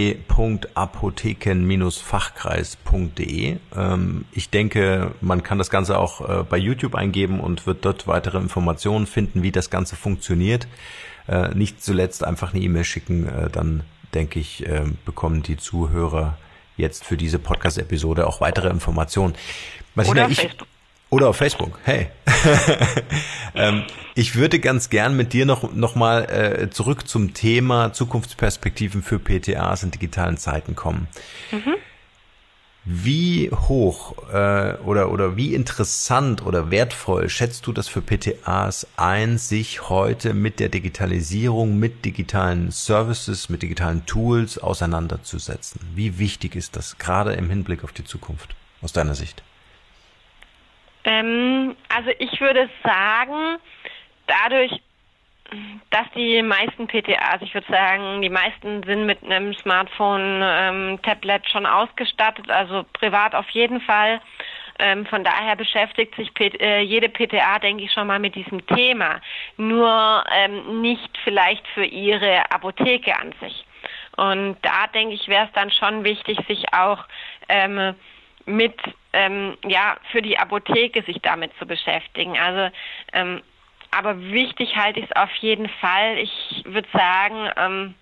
www.apotheken-fachkreis.de. Ich denke, man kann das Ganze auch bei YouTube eingeben und wird dort weitere Informationen finden, wie das Ganze funktioniert. Nicht zuletzt einfach eine E-Mail schicken, dann denke ich, bekommen die Zuhörer jetzt für diese Podcast-Episode auch weitere Informationen. Martina, oder auf Facebook. Hey. Ich würde ganz gern mit dir noch mal zurück zum Thema Zukunftsperspektiven für PTAs in digitalen Zeiten kommen. Mhm. Wie hoch oder wie interessant oder wertvoll schätzt du das für PTAs ein, sich heute mit der Digitalisierung, mit digitalen Services, mit digitalen Tools auseinanderzusetzen? Wie wichtig ist das gerade im Hinblick auf die Zukunft aus deiner Sicht? Also ich würde sagen, dadurch, dass die meisten PTAs, ich würde sagen, die meisten sind mit einem Smartphone, Tablet schon ausgestattet, also privat auf jeden Fall. Von daher beschäftigt sich jede PTA, denke ich, schon mal mit diesem Thema. Nur nicht vielleicht für ihre Apotheke an sich. Und da, denke ich, wäre es dann schon wichtig, sich auch für die Apotheke sich damit zu beschäftigen. Also, aber wichtig halte ich es auf jeden Fall. Ich würde sagen,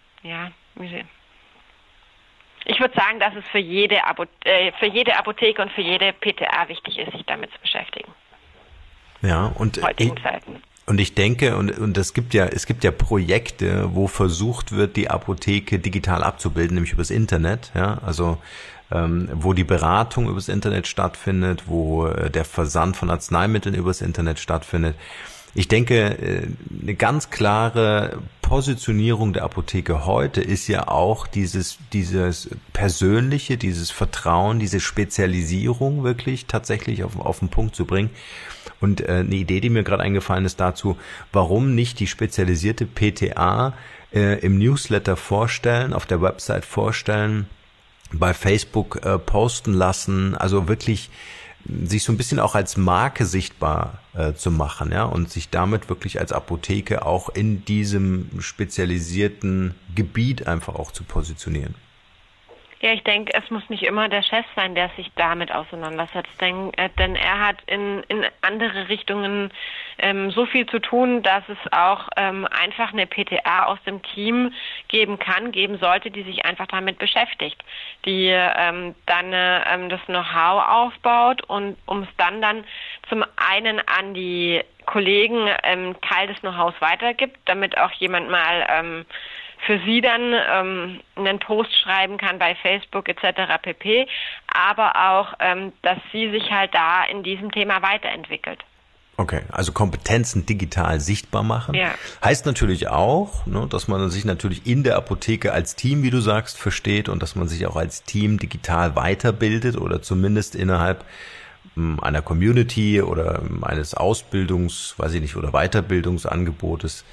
ich würde sagen, dass es für jede Apotheke und für jede PTA wichtig ist, sich damit zu beschäftigen. Ja, und heutigen Zeiten. Und ich denke, und es gibt ja Projekte, wo versucht wird, die Apotheke digital abzubilden, nämlich übers Internet, ja, also wo die Beratung übers Internet stattfindet, wo der Versand von Arzneimitteln übers Internet stattfindet. Ich denke, eine ganz klare Positionierung der Apotheke heute ist ja auch dieses Persönliche, dieses Vertrauen, diese Spezialisierung wirklich tatsächlich auf den Punkt zu bringen. Und eine Idee, die mir gerade eingefallen ist dazu, warum nicht die spezialisierte PTA im Newsletter vorstellen, auf der Website vorstellen, bei Facebook posten lassen, also wirklich sich so ein bisschen auch als Marke sichtbar zu machen, ja, und sich damit wirklich als Apotheke auch in diesem spezialisierten Gebiet einfach auch zu positionieren. Ja, ich denke, es muss nicht immer der Chef sein, der sich damit auseinandersetzt, denn er hat in andere Richtungen so viel zu tun, dass es auch einfach eine PTA aus dem Team geben sollte, die sich einfach damit beschäftigt, die dann das Know-how aufbaut und um es dann zum einen an die Kollegen Teil des Know-hows weitergibt, damit auch jemand mal für sie dann einen Post schreiben kann bei Facebook etc. pp., aber auch, dass sie sich halt da in diesem Thema weiterentwickelt. Okay, also Kompetenzen digital sichtbar machen. Ja. Heißt natürlich auch, ne, dass man sich natürlich in der Apotheke als Team, wie du sagst, versteht und dass man sich auch als Team digital weiterbildet oder zumindest innerhalb einer Community oder eines oder Weiterbildungsangebotes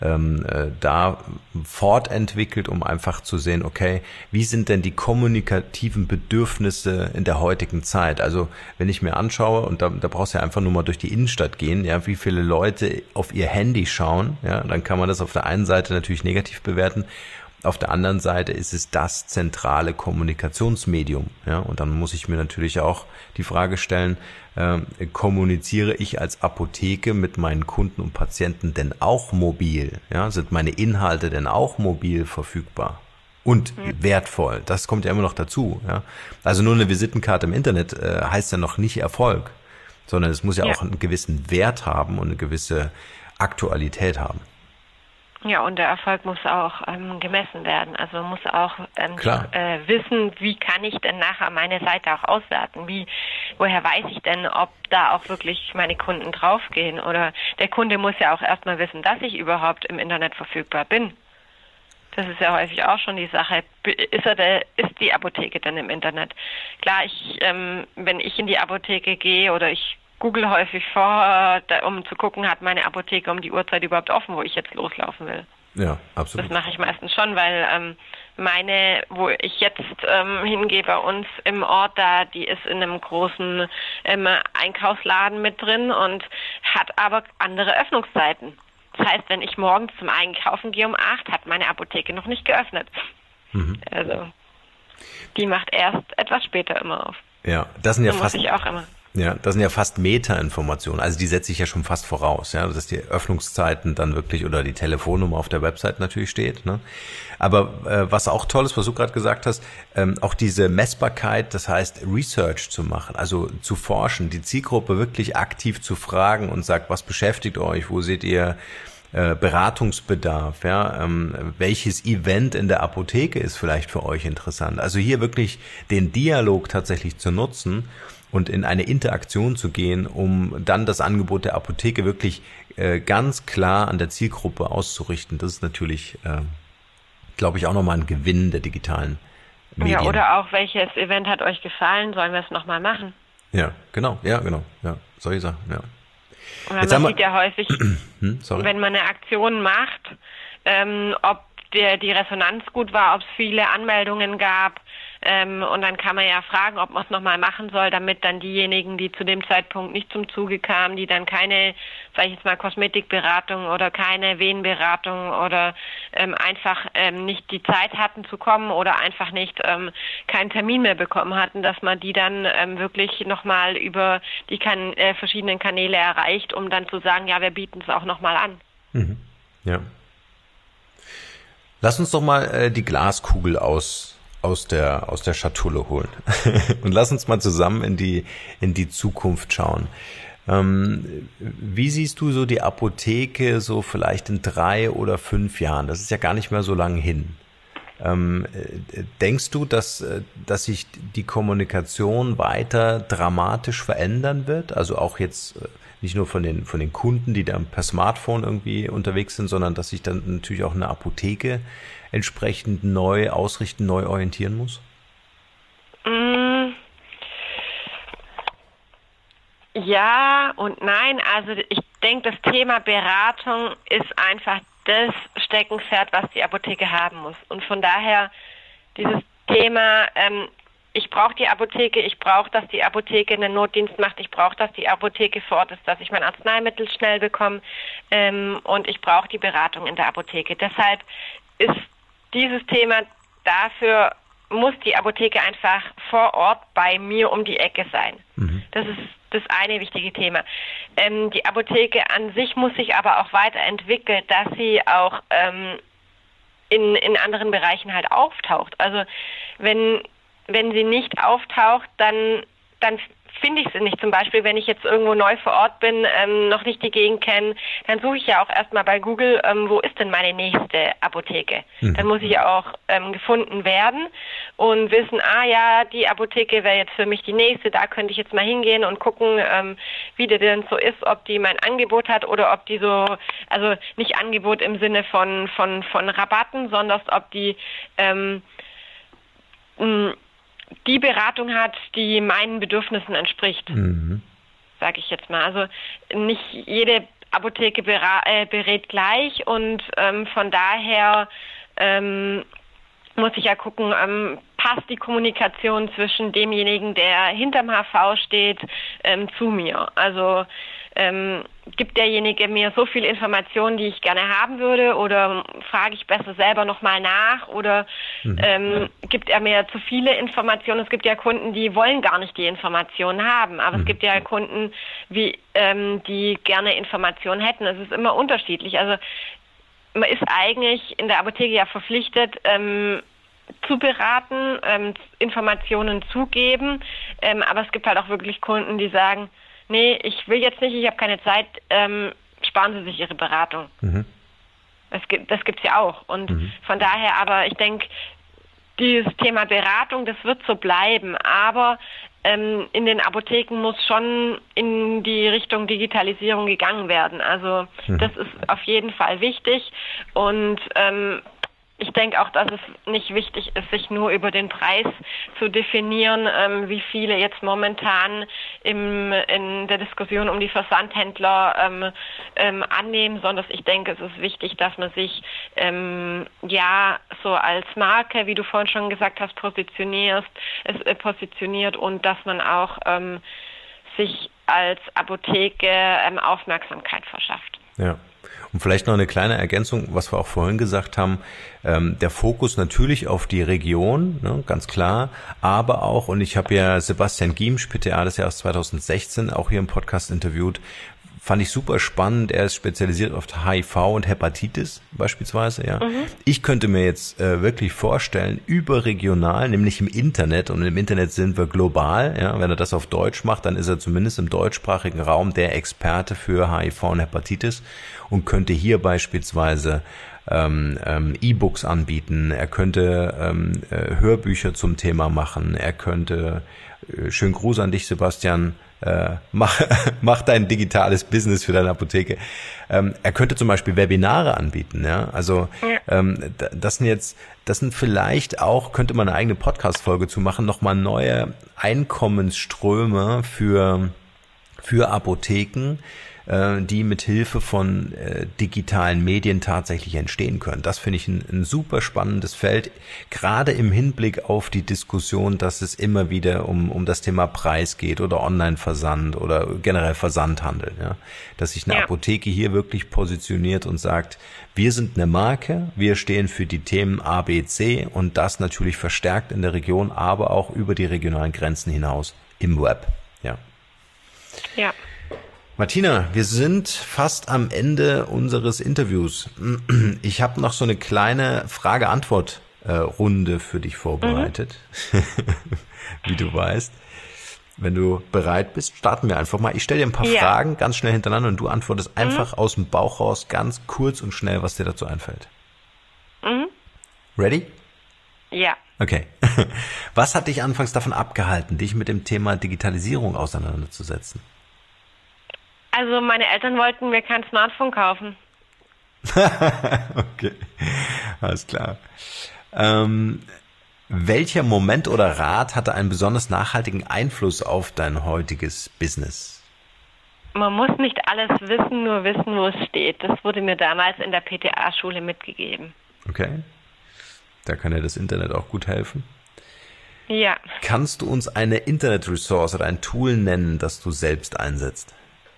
da fortentwickelt, um einfach zu sehen, okay, wie sind denn die kommunikativen Bedürfnisse in der heutigen Zeit? Also wenn ich mir anschaue, und da brauchst du ja einfach nur mal durch die Innenstadt gehen, ja, wie viele Leute auf ihr Handy schauen, ja, dann kann man das auf der einen Seite natürlich negativ bewerten. Auf der anderen Seite ist es das zentrale Kommunikationsmedium. Ja, und dann muss ich mir natürlich auch die Frage stellen, kommuniziere ich als Apotheke mit meinen Kunden und Patienten denn auch mobil? Ja, sind meine Inhalte denn auch mobil verfügbar? Und wertvoll, das kommt ja immer noch dazu. Ja? Also nur eine Visitenkarte im Internet heißt ja noch nicht Erfolg, sondern es muss ja auch einen gewissen Wert haben und eine gewisse Aktualität haben. Ja, und der Erfolg muss auch gemessen werden. Also man muss auch wissen, wie kann ich denn nachher meine Seite auch auswerten? Woher weiß ich denn, ob da auch wirklich meine Kunden draufgehen? Oder der Kunde muss ja auch erstmal wissen, dass ich überhaupt im Internet verfügbar bin. Das ist ja häufig auch schon die Sache. Ist die Apotheke denn im Internet? Klar, wenn ich in die Apotheke gehe oder ich google häufig vor, um zu gucken, hat meine Apotheke um die Uhrzeit überhaupt offen, wo ich jetzt loslaufen will. Ja, absolut. Das mache ich meistens schon, weil wo ich jetzt hingehe bei uns im Ort, die ist in einem großen Einkaufsladen mit drin und hat aber andere Öffnungszeiten. Das heißt, wenn ich morgens zum Einkaufen gehe um 8, hat meine Apotheke noch nicht geöffnet. Also die macht erst etwas später immer auf. Ja, das sind ja so fast... muss ich auch immer. Ja, das sind ja fast Meta-Informationen. Also die setze ich ja schon fast voraus, ja, dass die Öffnungszeiten dann wirklich oder die Telefonnummer auf der Website natürlich steht. Ne? Aber was auch toll ist, was du gerade gesagt hast, auch diese Messbarkeit, das heißt Research zu machen, also zu forschen, die Zielgruppe wirklich aktiv zu fragen und sagt, was beschäftigt euch, wo seht ihr Beratungsbedarf, ja, welches Event in der Apotheke ist vielleicht für euch interessant. Also hier wirklich den Dialog tatsächlich zu nutzen und in eine Interaktion zu gehen, um dann das Angebot der Apotheke wirklich ganz klar an der Zielgruppe auszurichten. Das ist natürlich, glaube ich, auch nochmal ein Gewinn der digitalen Medien. Ja, oder auch, welches Event hat euch gefallen? Sollen wir es nochmal machen? Ja, genau. Ja, solche Sachen, ja. Und man sieht ja häufig, wenn man eine Aktion macht, ob die Resonanz gut war, ob es viele Anmeldungen gab. Und dann kann man ja fragen, ob man es nochmal machen soll, damit dann diejenigen, die zu dem Zeitpunkt nicht zum Zuge kamen, die dann keine, sage ich jetzt mal, Kosmetikberatung oder keine Venenberatung oder einfach nicht die Zeit hatten zu kommen oder einfach nicht keinen Termin mehr bekommen hatten, dass man die dann wirklich nochmal über die verschiedenen Kanäle erreicht, um dann zu sagen, ja, wir bieten es auch nochmal an. Mhm. Ja. Lass uns doch mal die Glaskugel aus der Schatulle holen und lass uns mal zusammen in die Zukunft schauen. Wie siehst du so die Apotheke so vielleicht in 3 oder 5 Jahren? Das ist ja gar nicht mehr so lang hin. Denkst du, dass sich die Kommunikation weiter dramatisch verändern wird? Also auch jetzt nicht nur von den Kunden, die dann per Smartphone irgendwie unterwegs sind, sondern dass sich dann natürlich auch eine Apotheke entsprechend neu ausrichten, neu orientieren muss? Ja und nein. Also ich denke, das Thema Beratung ist einfach das Steckenpferd, was die Apotheke haben muss. Und von daher dieses Thema, ich brauche die Apotheke, ich brauche, dass die Apotheke einen Notdienst macht, ich brauche, dass die Apotheke vor Ort ist, dass ich mein Arzneimittel schnell bekomme und ich brauche die Beratung in der Apotheke. Deshalb ist dieses Thema, dafür muss die Apotheke einfach vor Ort bei mir um die Ecke sein. Das ist das eine wichtige Thema. Die Apotheke an sich muss sich aber auch weiterentwickeln, dass sie auch in anderen Bereichen halt auftaucht. Also wenn sie nicht auftaucht, dann finde ich sie nicht. Zum Beispiel, wenn ich jetzt irgendwo neu vor Ort bin, noch nicht die Gegend kenne, dann suche ich ja auch erstmal bei Google, wo ist denn meine nächste Apotheke? Dann muss ich ja auch gefunden werden und wissen, ja, die Apotheke wäre jetzt für mich die nächste, da könnte ich jetzt mal hingehen und gucken, wie die denn so ist, ob die mein Angebot hat oder ob die so, also nicht Angebot im Sinne von Rabatten, sondern ob die die Beratung hat, die meinen Bedürfnissen entspricht, sage ich jetzt mal. Also nicht jede Apotheke berät gleich und von daher muss ich ja gucken, passt die Kommunikation zwischen demjenigen, der hinterm HV steht, zu mir. Also gibt derjenige mir so viel Informationen, die ich gerne haben würde, oder frage ich besser selber nochmal nach, oder gibt er mir zu viele Informationen? Es gibt ja Kunden, die wollen gar nicht die Informationen haben, aber es gibt ja Kunden, die gerne Informationen hätten. Es ist immer unterschiedlich. Also man ist eigentlich in der Apotheke ja verpflichtet, zu beraten, Informationen zu geben, aber es gibt halt auch wirklich Kunden, die sagen, nee, ich will jetzt nicht, ich habe keine Zeit, sparen Sie sich Ihre Beratung. Das gibt's ja auch. Und von daher, aber ich denke, dieses Thema Beratung, das wird so bleiben, aber in den Apotheken muss schon in die Richtung Digitalisierung gegangen werden. Also das ist auf jeden Fall wichtig und ich denke auch, dass es nicht wichtig ist, sich nur über den Preis zu definieren, wie viele jetzt momentan in der Diskussion um die Versandhändler annehmen, sondern ich denke, es ist wichtig, dass man sich so als Marke, wie du vorhin schon gesagt hast, positioniert und dass man auch sich als Apotheke Aufmerksamkeit verschafft. Ja. Und vielleicht noch eine kleine Ergänzung, was wir auch vorhin gesagt haben, der Fokus natürlich auf die Region, ne, ganz klar, aber auch, und ich habe ja Sebastian Giemsch, PTA des Jahres 2016, auch hier im Podcast interviewt, fand ich super spannend. Er ist spezialisiert auf HIV und Hepatitis beispielsweise. Ja, Ich könnte mir jetzt wirklich vorstellen, überregional, nämlich im Internet, und im Internet sind wir global. Ja, wenn er das auf Deutsch macht, dann ist er zumindest im deutschsprachigen Raum der Experte für HIV und Hepatitis und könnte hier beispielsweise E-Books anbieten. Er könnte Hörbücher zum Thema machen. Er könnte schönen Gruß an dich, Sebastian. Mach dein digitales Business für deine Apotheke. Er könnte zum Beispiel Webinare anbieten, ja. Also das sind vielleicht auch, könnte man eine eigene Podcast-Folge zu machen, nochmal neue Einkommensströme für Apotheken, die mit Hilfe von digitalen Medien tatsächlich entstehen können. Das finde ich ein super spannendes Feld, gerade im Hinblick auf die Diskussion, dass es immer wieder um das Thema Preis geht oder Online-Versand oder generell Versandhandel. Ja? Dass sich eine Apotheke hier wirklich positioniert und sagt, wir sind eine Marke, wir stehen für die Themen A, B, C und das natürlich verstärkt in der Region, aber auch über die regionalen Grenzen hinaus im Web. Ja. Ja. Martina, wir sind fast am Ende unseres Interviews. Ich habe noch so eine kleine Frage-Antwort-Runde für dich vorbereitet, wie du weißt. Wenn du bereit bist, starten wir einfach mal. Ich stelle dir ein paar Fragen ganz schnell hintereinander und du antwortest einfach aus dem Bauch raus, ganz kurz und schnell, was dir dazu einfällt. Ready? Ja. Okay. Was hat dich anfangs davon abgehalten, dich mit dem Thema Digitalisierung auseinanderzusetzen? Also meine Eltern wollten mir kein Smartphone kaufen. Okay, alles klar. Welcher Moment oder Rat hatte einen besonders nachhaltigen Einfluss auf dein heutiges Business? Man muss nicht alles wissen, nur wissen, wo es steht. Das wurde mir damals in der PTA-Schule mitgegeben. Okay, da kann ja das Internet auch gut helfen. Ja. Kannst du uns eine Internet-Ressource oder ein Tool nennen, das du selbst einsetzt?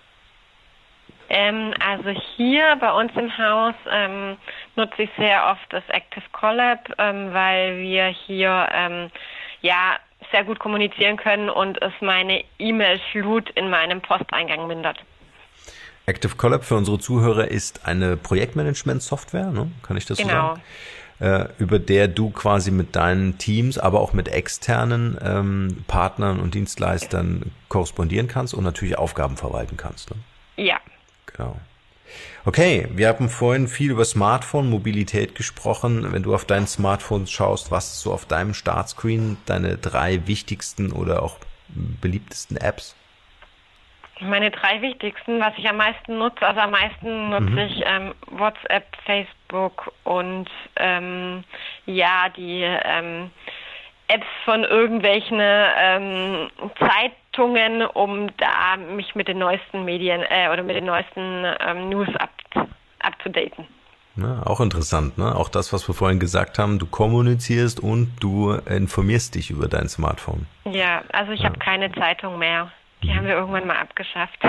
Also hier bei uns im Haus nutze ich sehr oft das Active Collab, weil wir hier sehr gut kommunizieren können und es meine E-Mail-Flut in meinem Posteingang mindert. Active Collab für unsere Zuhörer ist eine Projektmanagement-Software, ne? Kann ich das so sagen? Über der du quasi mit deinen Teams, aber auch mit externen Partnern und Dienstleistern korrespondieren kannst und natürlich Aufgaben verwalten kannst. Ne? Ja. Genau. Okay, wir haben vorhin viel über Smartphone, Mobilität gesprochen. Wenn du auf dein Smartphone schaust, was ist so auf deinem Startscreen deine 3 wichtigsten oder auch beliebtesten Apps? Meine 3 wichtigsten, was ich am meisten nutze, also am meisten nutze ich WhatsApp, Facebook und die Apps von irgendwelchen Zeitungen, um da mich mit den neuesten Medien oder mit den neuesten News up to daten. Ja, auch interessant, ne? Auch das, was wir vorhin gesagt haben, du kommunizierst und du informierst dich über dein Smartphone. Ja, also ich habe keine Zeitung mehr. Die haben wir irgendwann mal abgeschafft.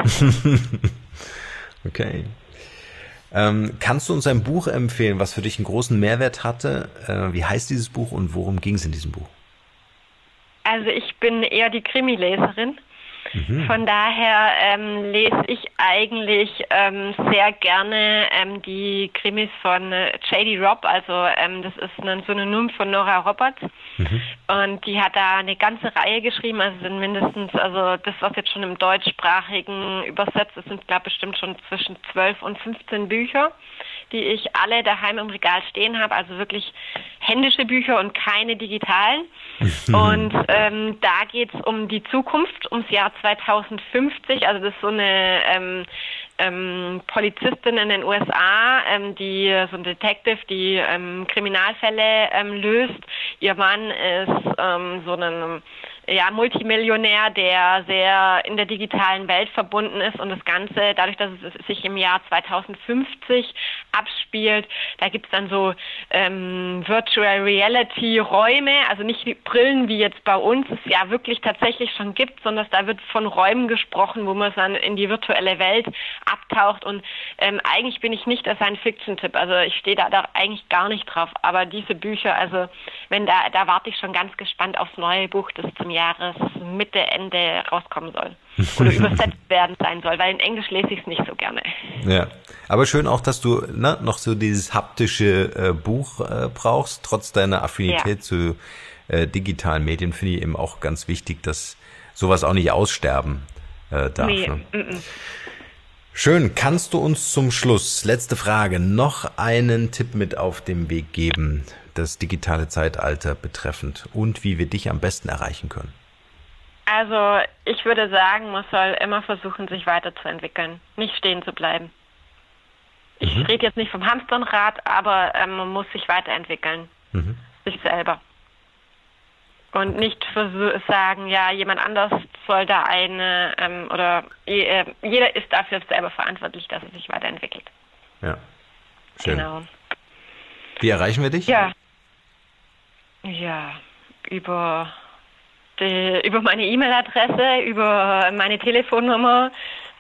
Okay. Kannst du uns ein Buch empfehlen, was für dich einen großen Mehrwert hatte? Wie heißt dieses Buch und worum ging es in diesem Buch? Also ich bin eher die Krimileserin. Von daher lese ich eigentlich sehr gerne die Krimis von J.D. Robb, also das ist ein Synonym von Nora Roberts. Und die hat da eine ganze Reihe geschrieben, also sind mindestens, also das, was jetzt schon im Deutschsprachigen übersetzt ist, sind glaube ich bestimmt schon zwischen 12 und 15 Bücher, die ich alle daheim im Regal stehen habe, also wirklich händische Bücher und keine digitalen. Und da geht es um die Zukunft, ums Jahr 2050, also das ist so eine Polizistin in den USA, die so ein Detective, die Kriminalfälle löst. Ihr Mann ist so ein Multimillionär, der sehr in der digitalen Welt verbunden ist, und das Ganze, dadurch, dass es sich im Jahr 2050 abspielt, da gibt's dann so Virtual Reality Räume, also nicht wie Brillen, wie jetzt bei uns es ja wirklich tatsächlich schon gibt, sondern da wird von Räumen gesprochen, wo man dann in die virtuelle Welt abtaucht, und eigentlich bin ich nicht der Science-Fiction-Tipp, also ich stehe da eigentlich gar nicht drauf, aber diese Bücher, also wenn da warte ich schon ganz gespannt aufs neue Buch, das zum Jahresmitte, Ende rauskommen soll oder übersetzt werden sein soll, weil in Englisch lese ich es nicht so gerne. Ja, aber schön auch, dass du noch so dieses haptische Buch brauchst, trotz deiner Affinität zu digitalen Medien, finde ich eben auch ganz wichtig, dass sowas auch nicht aussterben darf. Nee. Ne? Schön. Kannst du uns zum Schluss, letzte Frage, noch einen Tipp mit auf den Weg geben, das digitale Zeitalter betreffend, und wie wir dich am besten erreichen können? Also ich würde sagen, man soll immer versuchen, sich weiterzuentwickeln, nicht stehen zu bleiben. Ich rede jetzt nicht vom Hamsterrad, aber man muss sich weiterentwickeln, sich selber. Und nicht sagen, ja, jemand anders soll da jeder ist dafür selber verantwortlich, dass er sich weiterentwickelt. Ja, schön. Genau. Wie erreichen wir dich? Ja, über meine E-Mail-Adresse, über meine Telefonnummer,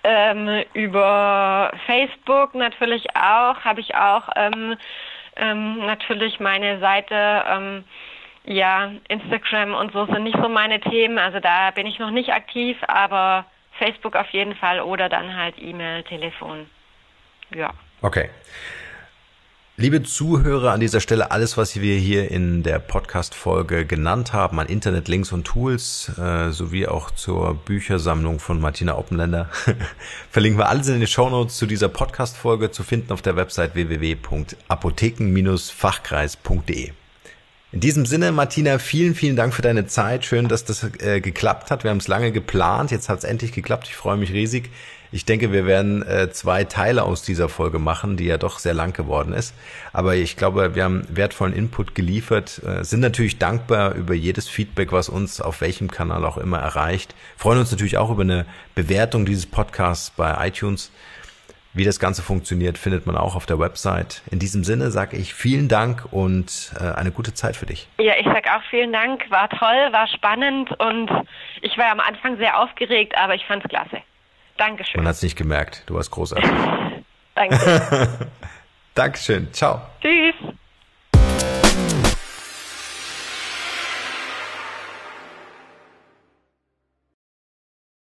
über Facebook natürlich auch, habe ich auch natürlich meine Seite, Instagram und so sind nicht so meine Themen, also da bin ich noch nicht aktiv, aber Facebook auf jeden Fall oder dann halt E-Mail, Telefon, ja. Okay. Liebe Zuhörer, an dieser Stelle alles, was wir hier in der Podcast-Folge genannt haben, an Internetlinks und Tools, sowie auch zur Büchersammlung von Martina Oppenländer, verlinken wir alles in den Shownotes zu dieser Podcast-Folge, zu finden auf der Website www.apotheken-fachkreis.de. In diesem Sinne, Martina, vielen, vielen Dank für deine Zeit. Schön, dass das geklappt hat. Wir haben es lange geplant. Jetzt hat es endlich geklappt. Ich freue mich riesig. Ich denke, wir werden 2 Teile aus dieser Folge machen, die ja doch sehr lang geworden ist. Aber ich glaube, wir haben wertvollen Input geliefert, sind natürlich dankbar über jedes Feedback, was uns auf welchem Kanal auch immer erreicht. Freuen uns natürlich auch über eine Bewertung dieses Podcasts bei iTunes. Wie das Ganze funktioniert, findet man auch auf der Website. In diesem Sinne sage ich vielen Dank und eine gute Zeit für dich. Ja, ich sage auch vielen Dank. War toll, war spannend und ich war am Anfang sehr aufgeregt, aber ich fand es klasse. Dankeschön. Man hat es nicht gemerkt. Du warst großartig. Danke. Dankeschön. Ciao. Tschüss.